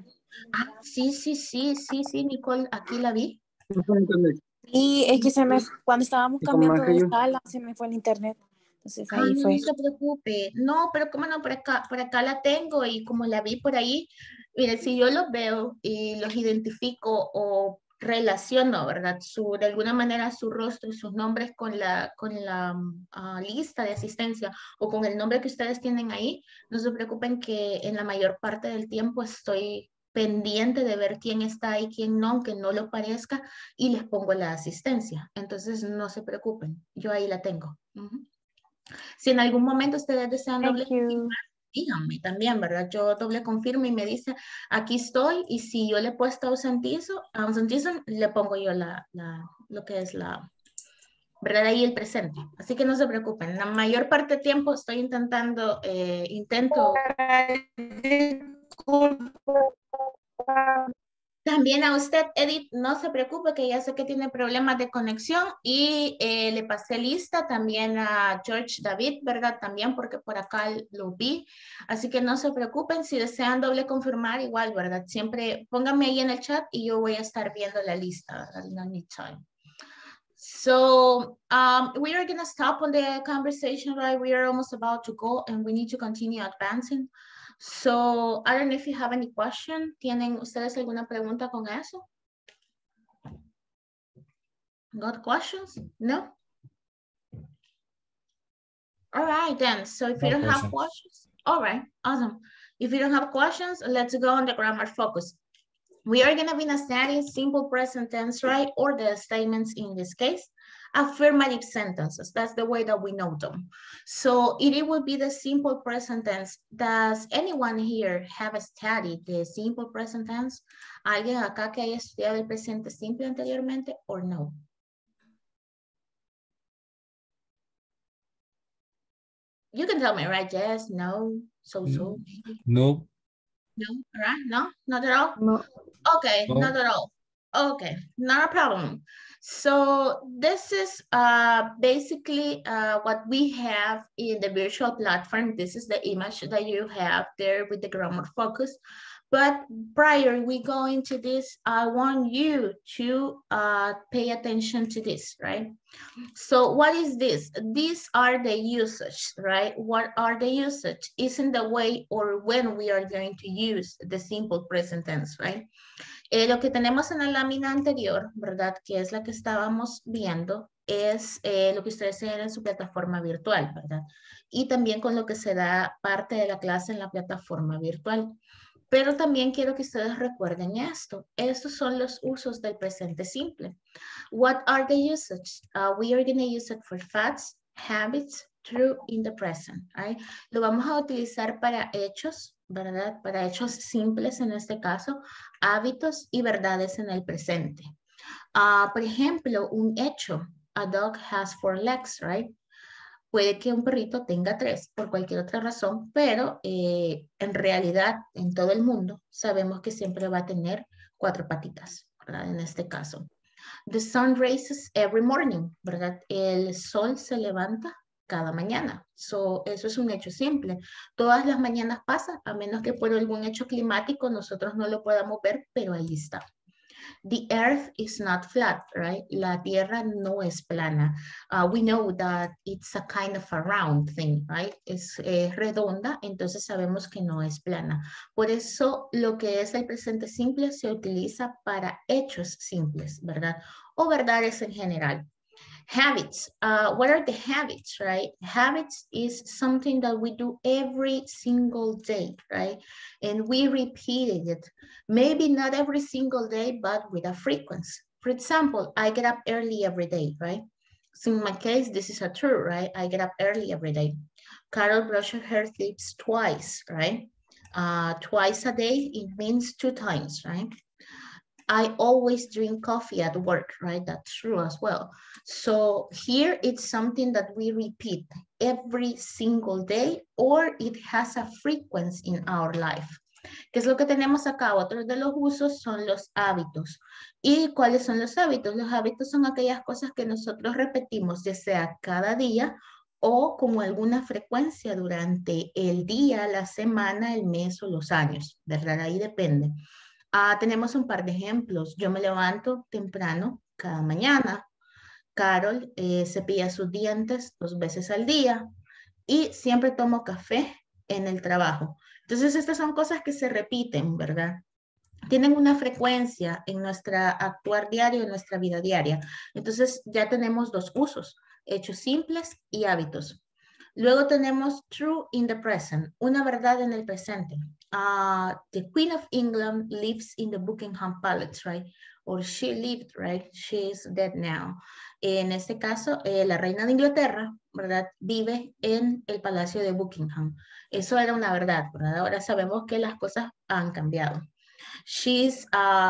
Sí, Nicole, aquí la vi. Y es que cuando estábamos cambiando de sala, se me fue el internet. Entonces ahí fue. No se preocupe. No, pero cómo no, por acá la tengo y como la vi por ahí, mire, si yo los veo y los identifico o relaciono, ¿verdad? De alguna manera su rostro, sus nombres con la lista de asistencia o con el nombre que ustedes tienen ahí, no se preocupen que en la mayor parte del tiempo estoy pendiente de ver quién está y quién no, aunque no lo parezca, y les pongo la asistencia. Entonces no se preocupen, yo ahí la tengo. Si en algún momento ustedes desean doble confirmar, díganme también, ¿verdad? Yo doble confirmo y me dice, aquí estoy, y si yo le he puesto ausentismo, le pongo yo lo que es ¿verdad? Ahí el presente. Así que no se preocupen. La mayor parte del tiempo estoy intento También a usted, Edith, no se preocupe que ya sé que tiene problemas de conexión y le pasé lista también a George David, ¿verdad? También porque por acá lo vi. Así que no se preocupen, si desean doble confirmar, igual, ¿verdad? Siempre pónganme ahí en el chat y yo voy a estar viendo la lista, ¿verdad? No need time. So we are going to stop on the conversation, right? We are almost about to go and we need to continue advancing. So I don't know if you have any question. ¿Tienen ustedes alguna pregunta con eso? Got questions? No? All right then. So if you don't have questions, all right, awesome. If you don't have questions, let's go on the grammar focus. We are going to be studying simple present tense, right? Or the statements in this case, affirmative sentences. That's the way that we know them. So it will be the simple present tense. Does anyone here have studied the simple present tense? ¿Alguien acá que haya estudiado el presente simple anteriormente or no? You can tell me, right? Yes, no, so. No. No, all right, no, not at all? No. Okay, No. not at all. Okay, not a problem. So this is basically what we have in the virtual platform. This is the image that you have there with the grammar focus. But prior we go into this, I want you to pay attention to this, right? So what is this? These are the usage, right? What are the usage? Isn't the way or when we are going to use the simple present tense, right? Lo que tenemos en la lámina anterior, ¿verdad? Que es la que estábamos viendo, es lo que ustedes tienen en su plataforma virtual, ¿verdad? Y también con lo que se da parte de la clase en la plataforma virtual. Pero también quiero que ustedes recuerden esto. Estos son los usos del presente simple. What are the usages? We are going to use it for facts, habits, true in the present. Right? Lo vamos a utilizar para hechos, ¿verdad? Para hechos simples en este caso, hábitos y verdades en el presente. Por ejemplo, un hecho. A dog has 4 legs, right? Puede que un perrito tenga 3 por cualquier otra razón, pero en realidad en todo el mundo sabemos que siempre va a tener 4 patitas, ¿verdad? En este caso. The sun rises every morning, ¿verdad? El sol se levanta cada mañana. So, eso es un hecho simple. Todas las mañanas pasa, a menos que por algún hecho climático nosotros no lo podamos ver, pero ahí está. The earth is not flat, right? La tierra no es plana. We know that it's a kind of a round thing, right? Es redonda, entonces sabemos que no es plana. Por eso lo que es el presente simple se utiliza para hechos simples, ¿verdad? O verdades en general. Habits, what are the habits, right? Habits is something that we do every single day, right? And we repeated it. Maybe not every single day, but with a frequency. For example, I get up early every day, right? So in my case, this is a true, right? I get up early every day. Carol brushes her teeth twice, right? Twice a day, it means 2 times, right? I always drink coffee at work, right? That's true as well. So here it's something that we repeat every single day or it has a frequency in our life. ¿Qué es lo que tenemos acá? Otros de los usos son los hábitos. ¿Y cuáles son los hábitos? Los hábitos son aquellas cosas que nosotros repetimos, ya sea cada día o como alguna frecuencia durante el día, la semana, el mes o los años, ¿verdad? Ahí depende. Tenemos un par de ejemplos. Yo me levanto temprano cada mañana. Carol cepilla sus dientes 2 veces al día y siempre tomo café en el trabajo. Entonces, estas son cosas que se repiten, ¿verdad? Tienen una frecuencia en nuestra actuar diario, en nuestra vida diaria. Entonces, ya tenemos 2 usos, hechos simples y hábitos. Luego tenemos true in the present, una verdad en el presente. The Queen of England lives in the Buckingham Palace, right? Or she lived, right? She is dead now. En este caso, la reina de Inglaterra, ¿verdad? Vive en el Palacio de Buckingham. Eso era una verdad, ¿verdad? Ahora sabemos que las cosas han cambiado. He's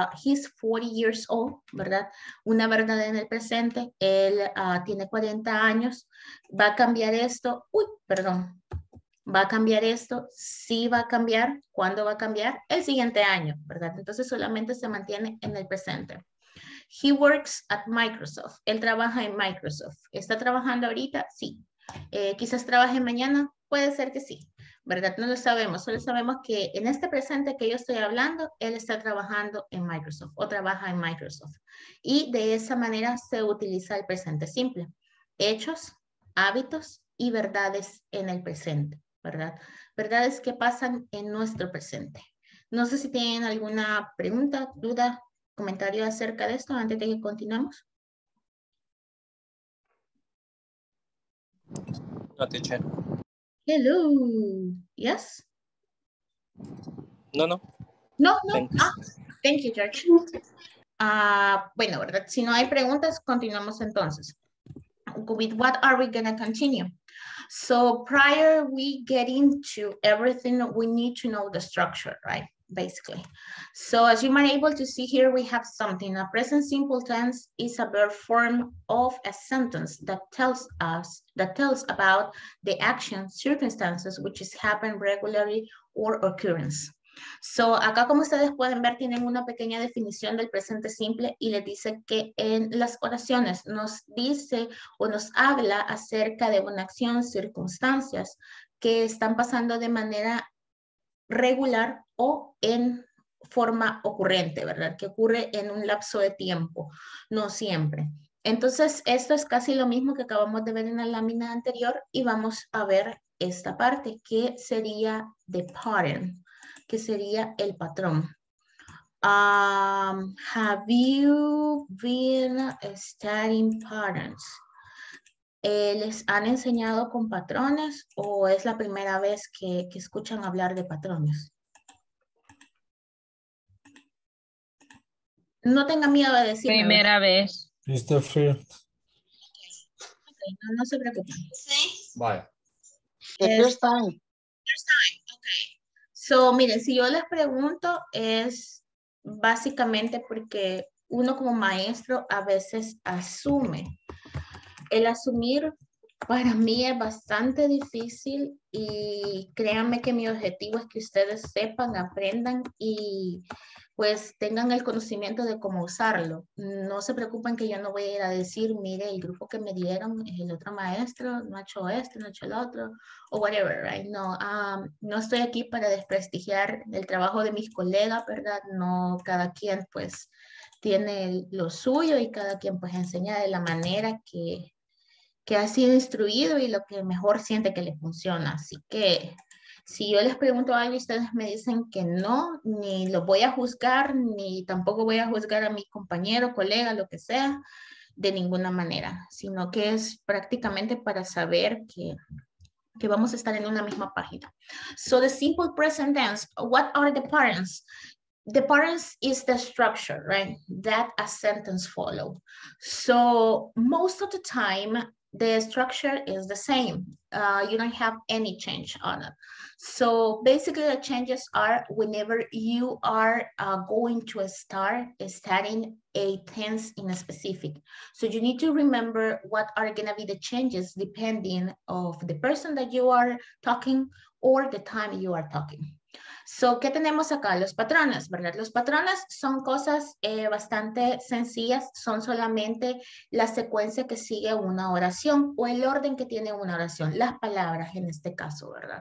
40 years old, ¿verdad? Una verdad en el presente. Él tiene 40 años. Va a cambiar esto. Uy, perdón. ¿Va a cambiar esto? Sí va a cambiar. ¿Cuándo va a cambiar? El siguiente año, ¿verdad? Entonces solamente se mantiene en el presente. He works at Microsoft. Él trabaja en Microsoft. ¿Está trabajando ahorita? Sí. Quizás trabaje mañana. Puede ser que sí, ¿verdad? No lo sabemos. Solo sabemos que en este presente que yo estoy hablando, él está trabajando en Microsoft o trabaja en Microsoft. Y de esa manera se utiliza el presente simple. Hechos, hábitos y verdades en el presente, ¿verdad? Verdades que pasan en nuestro presente. No sé si tienen alguna pregunta, duda, comentario acerca de esto antes de que continuemos. No, teacher. Hello. Yes? No. No. Thanks. Thank you, George. Bueno, ¿verdad? Si no hay preguntas, continuamos entonces. With what are we going to continue? So prior we get into everything, we need to know the structure, right? Basically. So as you might able to see here, we have something. A present simple tense is a verb form of a sentence that tells about the action, circumstances, which is happen regularly or occurrence. So, acá como ustedes pueden ver, tienen una pequeña definición del presente simple y les dice que en las oraciones nos dice o nos habla acerca de una acción, circunstancias que están pasando de manera regular o en forma ocurrente, ¿verdad? Que ocurre en un lapso de tiempo, no siempre. Entonces, esto es casi lo mismo que acabamos de ver en la lámina anterior y vamos a ver esta parte que sería the pattern, que sería el patrón. Have you been studying patterns? ¿Les han enseñado con patrones o es la primera vez que escuchan hablar de patrones? No tengan miedo de decirme. Primera vez. Mr. Field. Okay, no se preocupen. Sí. Vale. The first time. First time, okay. So, miren, si yo les pregunto es básicamente porque uno como maestro a veces asume. El asumir para mí es bastante difícil y créanme que mi objetivo es que ustedes sepan, aprendan y pues tengan el conocimiento de cómo usarlo. No se preocupen que yo no voy a ir a decir, mire, el grupo que me dieron es el otro maestro, no ha hecho esto, no ha hecho el otro, o whatever, right? No, no estoy aquí para desprestigiar el trabajo de mis colegas, ¿verdad? No, cada quien pues tiene lo suyo y cada quien pues enseña de la manera que ha sido instruido y lo que mejor siente que le funciona. Así que si yo les pregunto algo y ustedes me dicen que no, ni lo voy a juzgar, ni tampoco voy a juzgar a mi compañero, colega, lo que sea, de ninguna manera, sino que es prácticamente para saber que vamos a estar en una misma página. So the simple present tense, what are the patterns? The patterns is the structure, right? That a sentence follow. So most of the time, the structure is the same. You don't have any change on it. So basically the changes are whenever you are going to start studying a tense in a specific. So you need to remember what are gonna be the changes depending of the person that you are talking or the time you are talking. So, ¿qué tenemos acá? Los patrones, ¿verdad? Los patrones son cosas bastante sencillas, son solamente la secuencia que sigue una oración o el orden que tiene una oración, las palabras en este caso, ¿verdad?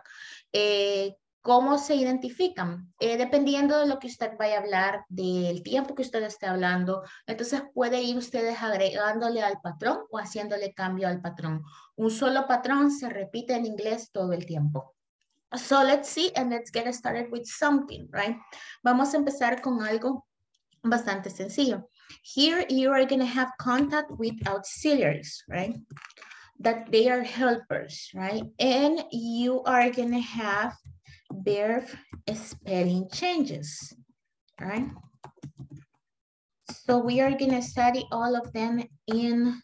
¿Cómo se identifican? Dependiendo de lo que usted vaya a hablar, del tiempo que usted esté hablando, entonces puede ir ustedes agregándole al patrón o haciéndole cambio al patrón. Un solo patrón se repite en inglés todo el tiempo. So let's see and let's get started with something, right? Vamos a empezar con algo bastante sencillo. Here you are going to have contact with auxiliaries, right? That they are helpers, right? And you are going to have verb spelling changes, right? So we are going to study all of them in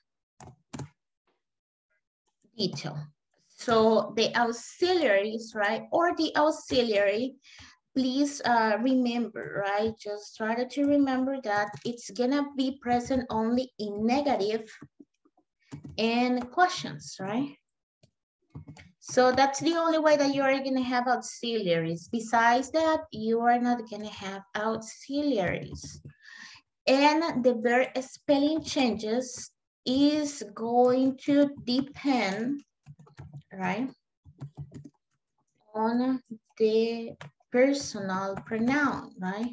detail. So the auxiliaries, right, or the auxiliary, please remember, right, just try to remember that it's gonna be present only in negative and questions, right? So that's the only way that you are going to have auxiliaries. Besides that, you are not going to have auxiliaries. And the verb spelling changes is going to depend, right, on the personal pronoun, right?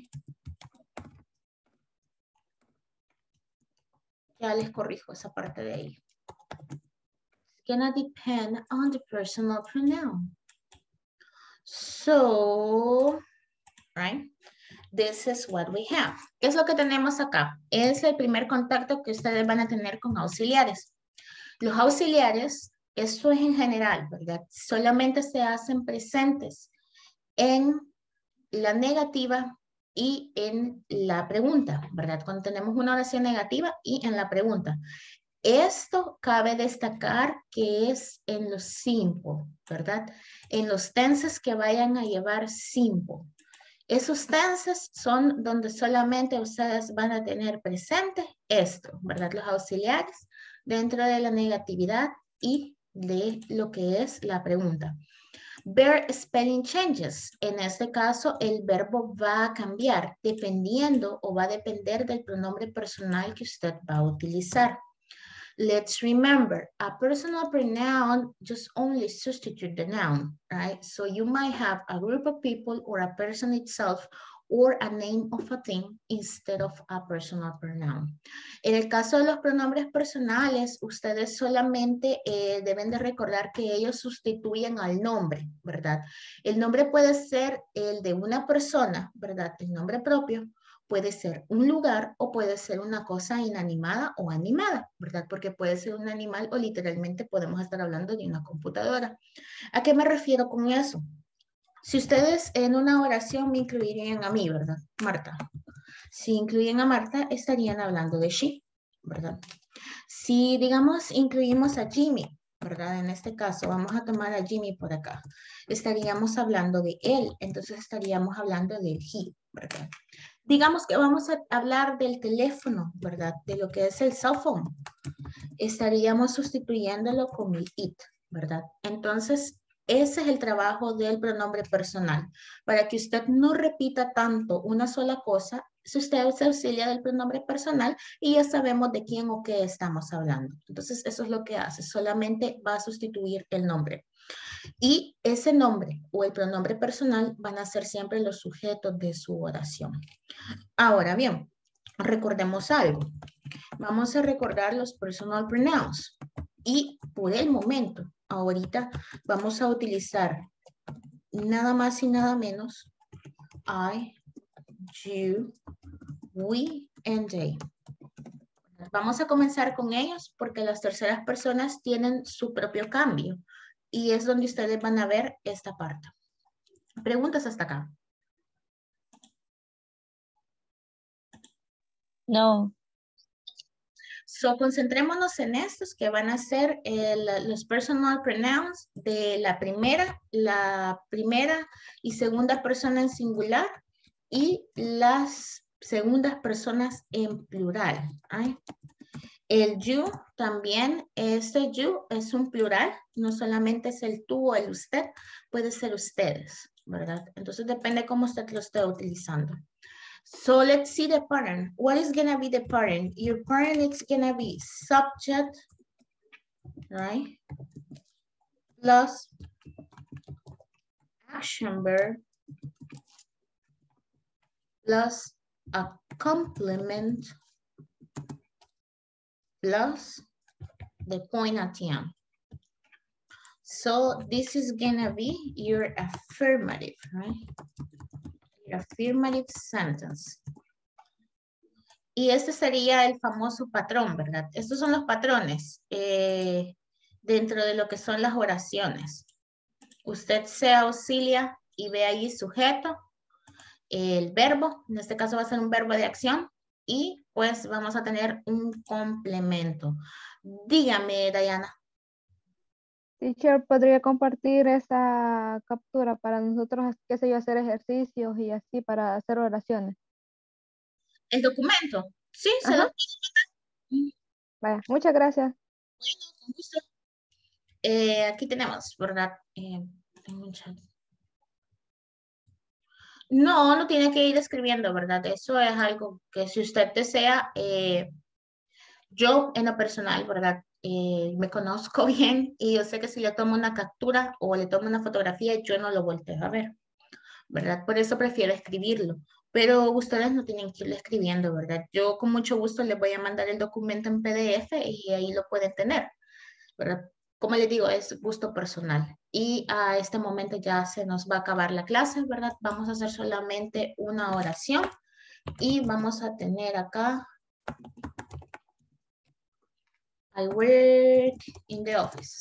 Ya les corrijo esa parte de ahí. It's gonna depend on the personal pronoun. So, right, this is what we have. ¿Qué es lo que tenemos acá? Es el primer contacto que ustedes van a tener con auxiliares. Los auxiliares, eso es en general, ¿verdad? Solamente se hacen presentes en la negativa y en la pregunta, ¿verdad? Cuando tenemos una oración negativa y en la pregunta. Esto cabe destacar que es en los simple, ¿verdad? En los tenses que vayan a llevar simple. Esos tenses son donde solamente ustedes van a tener presente esto, ¿verdad? Los auxiliares dentro de la negatividad y de lo que es la pregunta. Verb spelling changes. En este caso, el verbo va a cambiar dependiendo o va a depender del pronombre personal que usted va a utilizar. Let's remember, a personal pronoun just only substitute the noun, right? So you might have a group of people or a person itself or a name of a thing instead of a personal pronoun. En el caso de los pronombres personales, ustedes solamente deben de recordar que ellos sustituyen al nombre, ¿verdad? El nombre puede ser el de una persona, ¿verdad? El nombre propio. Puede ser un lugar o puede ser una cosa inanimada o animada, ¿verdad? Porque puede ser un animal o literalmente podemos estar hablando de una computadora. ¿A qué me refiero con eso? Si ustedes en una oración me incluirían a mí, ¿verdad? Marta. Si incluyen a Marta, estarían hablando de she, ¿verdad? Si, digamos, incluimos a Jimmy, ¿verdad? En este caso, vamos a tomar a Jimmy por acá. Estaríamos hablando de él, entonces estaríamos hablando del he, ¿verdad? Digamos que vamos a hablar del teléfono, ¿verdad? De lo que es el cell phone. Estaríamos sustituyéndolo con el it, ¿verdad? Entonces, ese es el trabajo del pronombre personal. Para que usted no repita tanto una sola cosa, si usted se auxilia del pronombre personal y ya sabemos de quién o qué estamos hablando. Entonces, eso es lo que hace. Solamente va a sustituir el nombre. Y ese nombre o el pronombre personal van a ser siempre los sujetos de su oración. Ahora bien, recordemos algo. Vamos a recordar los personal pronouns. Y por el momento, ahorita vamos a utilizar nada más y nada menos I, you, we, and they. Vamos a comenzar con ellos porque las terceras personas tienen su propio cambio. Y es donde ustedes van a ver esta parte. ¿Preguntas hasta acá? No. So, concentrémonos en estos que van a ser los personal pronouns de la primera y segunda persona en singular y las segundas personas en plural. ¿Ay? El you también, este you es un plural, no solamente es el tú o el usted, puede ser ustedes, ¿verdad? Entonces depende cómo usted lo esté utilizando. So let's see the pattern. What is going to be the pattern? Your pattern is going to be subject, right? Plus action verb plus a complement plus the point at the end. So this is gonna be your affirmative, right? Your affirmative sentence. Y este sería el famoso patrón, ¿verdad? Estos son los patrones dentro de lo que son las oraciones. Usted se auxilia y ve ahí sujeto, el verbo, en este caso va a ser un verbo de acción, y pues vamos a tener un complemento. Dígame, Diana. Teacher, ¿podría compartir esa captura para nosotros, qué sé yo, hacer ejercicios y así para hacer oraciones? ¿El documento? Sí, se Ajá. lo puedo mandar. Vaya, muchas gracias. Bueno, con gusto. Aquí tenemos, ¿verdad? Tengo un chat. No, no tiene que ir escribiendo, ¿verdad? Eso es algo que si usted desea, yo en lo personal, ¿verdad? Me conozco bien y yo sé que si le tomo una captura o le tomo una fotografía, yo no lo volteo a ver, ¿verdad? Por eso prefiero escribirlo. Pero ustedes no tienen que irlo escribiendo, ¿verdad? Yo con mucho gusto les voy a mandar el documento en PDF y ahí lo pueden tener, ¿verdad? Como les digo, es gusto personal. Y a este momento ya se nos va a acabar la clase, ¿verdad? Vamos a hacer solamente una oración y vamos a tener acá I work in the office,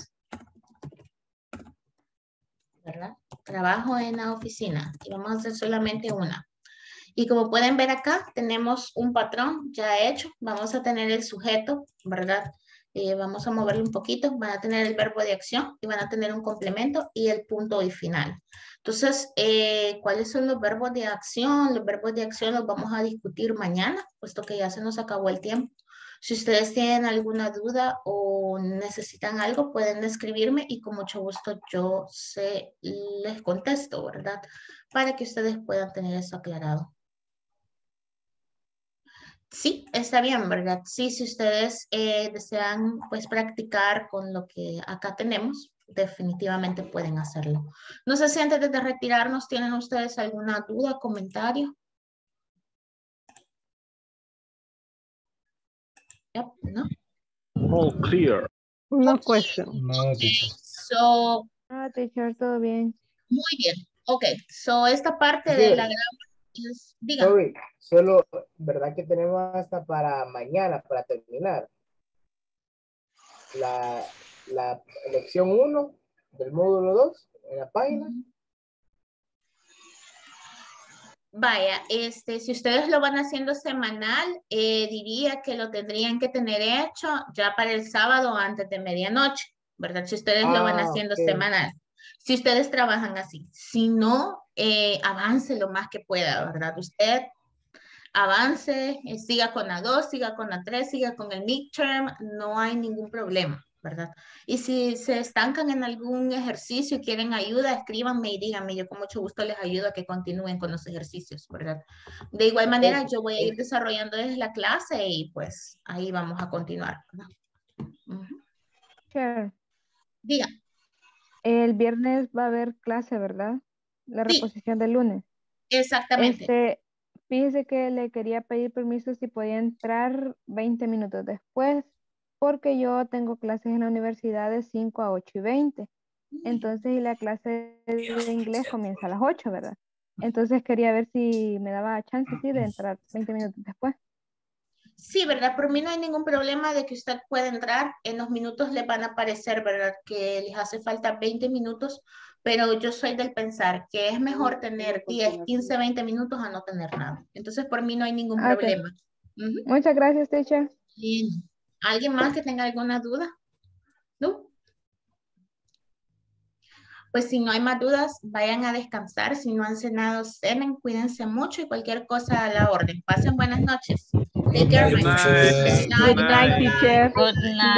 ¿verdad? Trabajo en la oficina y vamos a hacer solamente una. Y como pueden ver acá, tenemos un patrón ya hecho. Vamos a tener el sujeto, ¿verdad? Vamos a moverlo un poquito. Van a tener el verbo de acción y van a tener un complemento y el punto y final. Entonces, ¿cuáles son los verbos de acción? Los verbos de acción los vamos a discutir mañana, puesto que ya se nos acabó el tiempo. Si ustedes tienen alguna duda o necesitan algo, pueden escribirme y con mucho gusto yo les contesto, ¿verdad? Para que ustedes puedan tener eso aclarado. Sí, está bien, ¿verdad? Sí, si ustedes desean pues practicar con lo que acá tenemos, definitivamente pueden hacerlo. No sé si antes de retirarnos tienen ustedes alguna duda, comentario. Yep, ¿no? All clear. No question. No, teacher. So, teacher, todo bien. muy bien. Ok, so esta parte Sí. de la gramática es, dígame. Sorry, solo, ¿verdad que tenemos hasta para mañana para terminar? La lección 1 del módulo 2 en la página. Vaya, si ustedes lo van haciendo semanal, diría que lo tendrían que tener hecho ya para el sábado antes de medianoche, ¿verdad? Si ustedes lo van haciendo semanal. Si ustedes trabajan así. Si no, avance lo más que pueda, ¿verdad? Usted avance, siga con la 2, siga con la 3, siga con el midterm, no hay ningún problema, ¿verdad? Y si se estancan en algún ejercicio y quieren ayuda, escríbanme y díganme, yo con mucho gusto les ayudo a que continúen con los ejercicios, ¿verdad? De igual manera, yo voy a ir desarrollando desde la clase y pues ahí vamos a continuar, ¿verdad? Sure. Diga. El viernes va a haber clase, ¿verdad? La reposición del lunes. Exactamente. Fíjese que le quería pedir permiso si podía entrar 20 minutos después, porque yo tengo clases en la universidad de 5 a 8:20. Entonces, y la clase de inglés comienza a las 8, ¿verdad? Entonces quería ver si me daba chance, sí, de entrar 20 minutos después. Sí, ¿verdad? Por mí no hay ningún problema de que usted pueda entrar. En los minutos le van a aparecer, ¿verdad? Que les hace falta 20 minutos, pero yo soy del pensar que es mejor tener 10, 15, 20 minutos a no tener nada. Entonces, por mí no hay ningún problema. Muchas gracias, teacher. Bien. ¿Alguien más que tenga alguna duda? ¿No? Pues si no hay más dudas, vayan a descansar. Si no han cenado, cenen, cuídense mucho y cualquier cosa a la orden. Pasen buenas noches. Take care, Good night, my friends. teacher. Good night, teacher. Good night.